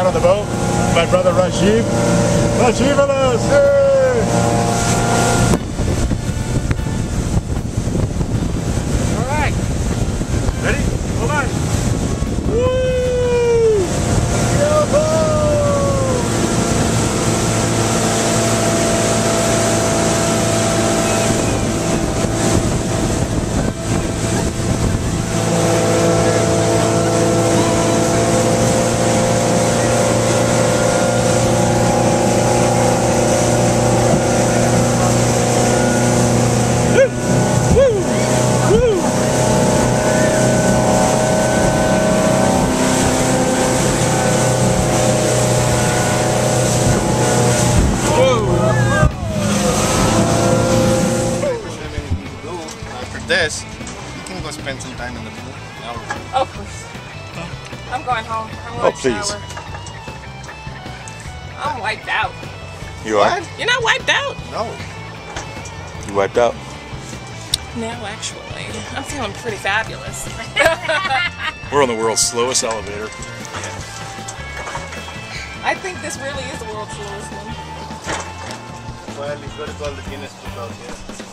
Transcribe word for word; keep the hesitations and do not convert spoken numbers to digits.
on the boat. My brother Rashid. Rashid with us! Hey! Alright. Ready? Hold on. Woo! Yo-ho! This, you can go spend some time in the pool. Oh, please. I'm going home. I'm going Oh, to please. shower. I'm wiped out. You are? You're not wiped out? No. You wiped out? No, actually. I'm feeling pretty fabulous. We're on the world's slowest elevator. I think this really is the world's slowest one. Well, you got to call the Guinness Book out here.